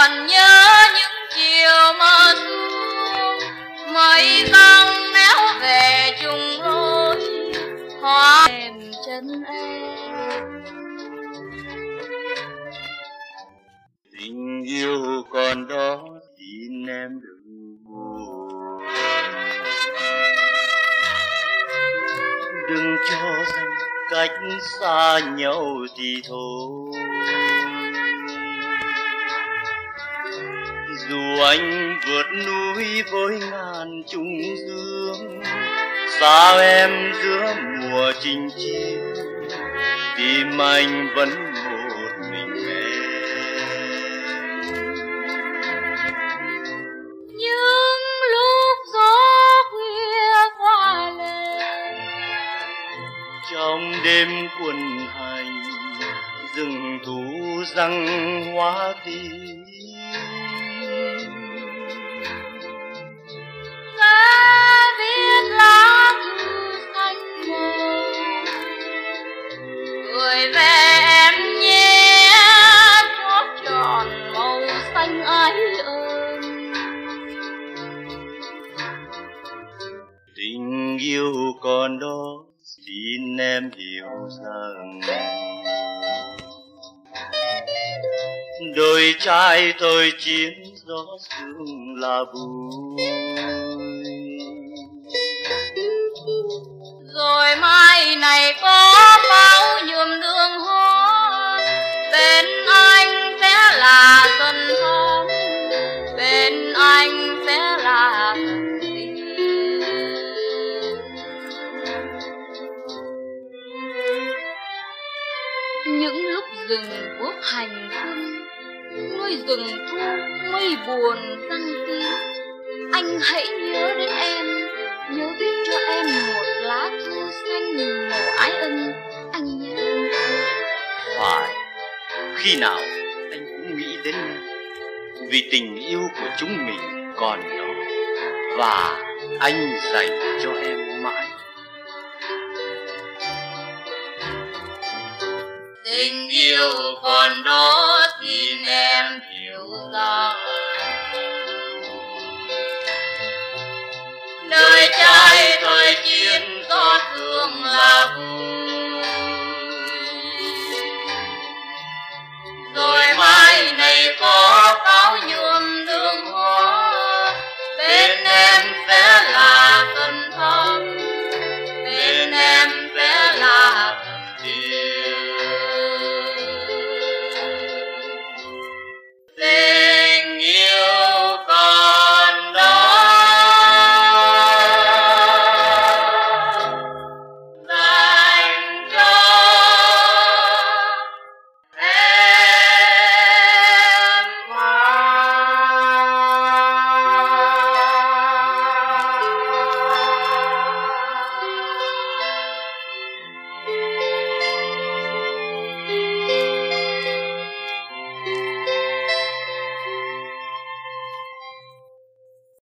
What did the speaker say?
còn nhớ những chiều mơ xuống mây tăng néo về chung lối hoa mềm chân em. Tình yêu còn đó xin em đừng buồn, đừng cho rằng cách xa nhau thì thôi. Dù anh vượt núi với ngàn trùng dương, xa em giữa mùa chinh chiến, tim anh vẫn một mình em. Những lúc gió khuya qua lề, trong đêm quân hành rừng thú răng hoa tím, lá viết lá thư xanh màu gửi về em nhé, chót tròn màu xanh ái ơn. tình yêu còn đó xin em hiểu rằng đôi trai thời chiến gió sương là vui, Rồi mai này có bao nhuộm đường hoa, bên anh sẽ là xuân thắm, bên anh sẽ là thần tiên. Những lúc rừng quốc hành quân, nuôi rừng thu mây buồn răng tiếng, anh hãy nhớ đến em, nhớ viết cho em một lá thư xanh màu ái ân, anh nhé. phải khi nào anh cũng nghĩ đến em, vì tình yêu của chúng mình còn đó và anh dành cho em mãi. Tình yêu còn đó xin em hiểu rằng đời trai thời chiến gió sương là vui. Rồi mai này có